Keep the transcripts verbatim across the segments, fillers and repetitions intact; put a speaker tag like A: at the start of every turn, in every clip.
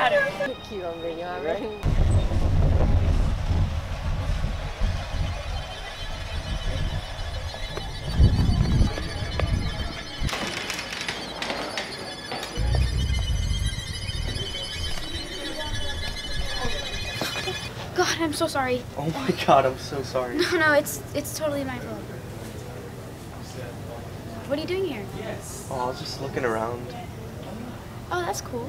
A: at him.
B: Keep on bringing on, right?
A: God, I'm so sorry.
C: Oh my God, I'm so sorry.
A: No, no, it's it's totally my fault. What are you doing here?
C: Oh, I was just looking around.
A: Oh, that's cool.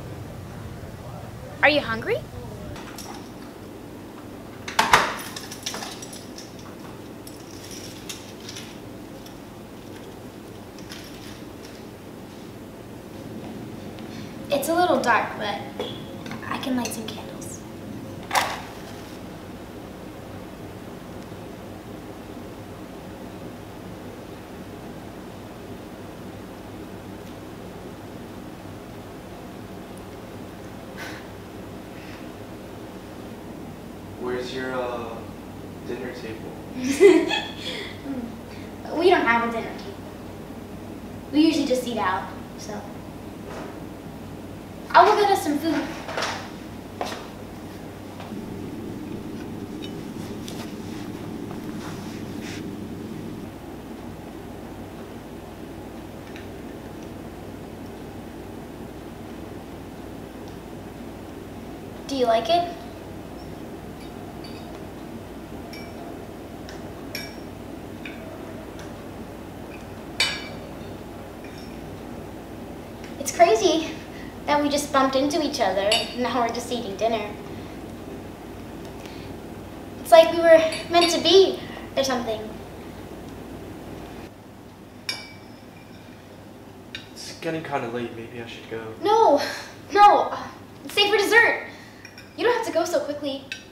A: Are you hungry? It's a little dark, but I can light some candles.
C: Where's your uh, dinner table?
A: We don't have a dinner table. We usually just eat out, so. I'll go get us some food. Do you like it? It's crazy that we just bumped into each other and now we're just eating dinner. It's like we were meant to be or something.
C: It's getting kind of late. Maybe I should go.
A: No, no, stay for dessert. You don't have to go so quickly.